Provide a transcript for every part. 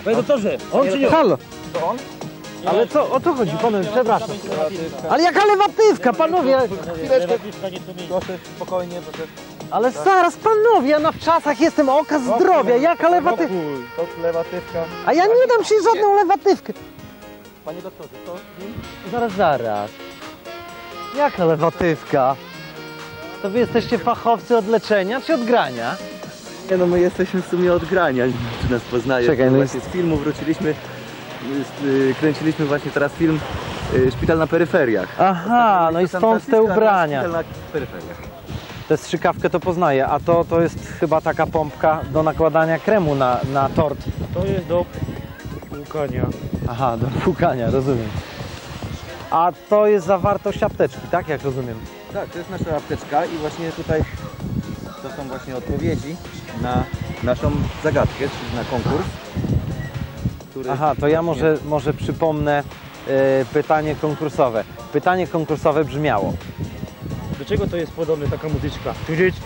Panie doktorze, on czy nie? Halo! To on? Ale co, o co chodzi, panowie, przepraszam. Ale jaka lewatywka, panowie! Chwileczkę. Proszę, spokojnie, proszę. Ale zaraz, panowie, ja na wczasach jestem oka zdrowia, jaka lewatywka? To lewatywka. A ja nie dam się żadną lewatywkę. Panie doktorze, to Zaraz. Jaka lewatywka? To wy jesteście fachowcy od leczenia czy od grania? Nie no, my jesteśmy w sumie od grania, czy nas poznaje. Czekaj, no właśnie z filmu wróciliśmy, kręciliśmy właśnie teraz film Szpital na peryferiach. Aha, no i San stąd te Francisco, a ubrania. Szpital na peryferiach. Tę strzykawkę to poznaję, a to jest chyba taka pompka do nakładania kremu na tort. To jest do łukania. Aha, do płukania, rozumiem. A to jest zawartość apteczki, tak jak rozumiem? Tak, to jest nasza apteczka i właśnie tutaj to są właśnie odpowiedzi na naszą zagadkę, czyli na konkurs. Który Aha, to ja może przypomnę pytanie konkursowe. Pytanie konkursowe brzmiało: Do czego to jest podobne taka muzyczka?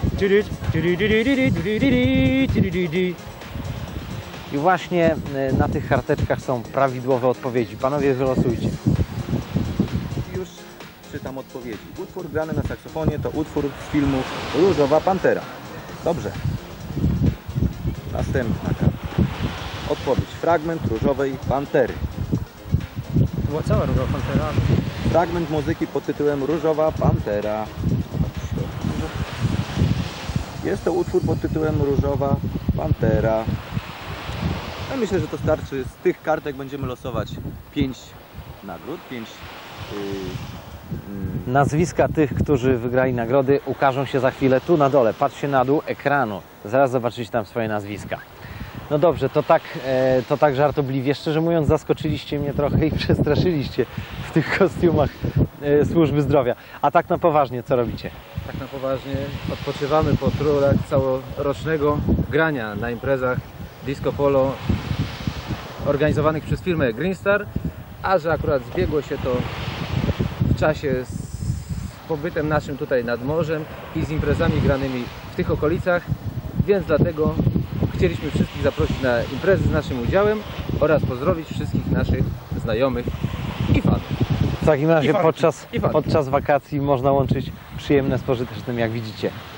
i właśnie na tych karteczkach są prawidłowe odpowiedzi. Panowie, wylosujcie. Już czytam odpowiedzi. Utwór grany na saksofonie to utwór z filmu Różowa Pantera. Dobrze. Następna karta. Odpowiedź. Fragment Różowej Pantery. To była cała Różowa Pantera. Fragment muzyki pod tytułem Różowa Pantera. Jest to utwór pod tytułem Różowa Pantera. Ja myślę, że to starczy. Z tych kartek będziemy losować 5 nagród, 5 Nazwiska tych, którzy wygrali nagrody, ukażą się za chwilę tu na dole. Patrzcie na dół ekranu. Zaraz zobaczycie tam swoje nazwiska. No dobrze, to tak żartobliwie. Szczerze mówiąc, zaskoczyliście mnie trochę i przestraszyliście w tych kostiumach służby zdrowia. A tak na poważnie, co robicie? Tak na poważnie odpoczywamy po trudach całorocznego grania na imprezach disco polo organizowanych przez firmę Green Star, a że akurat zbiegło się to w czasie z pobytem naszym tutaj nad morzem i z imprezami granymi w tych okolicach, więc dlatego chcieliśmy wszystkich zaprosić na imprezy z naszym udziałem oraz pozdrowić wszystkich naszych znajomych i fanów. W takim razie I fanki. podczas wakacji można łączyć przyjemne z pożytecznym, jak widzicie.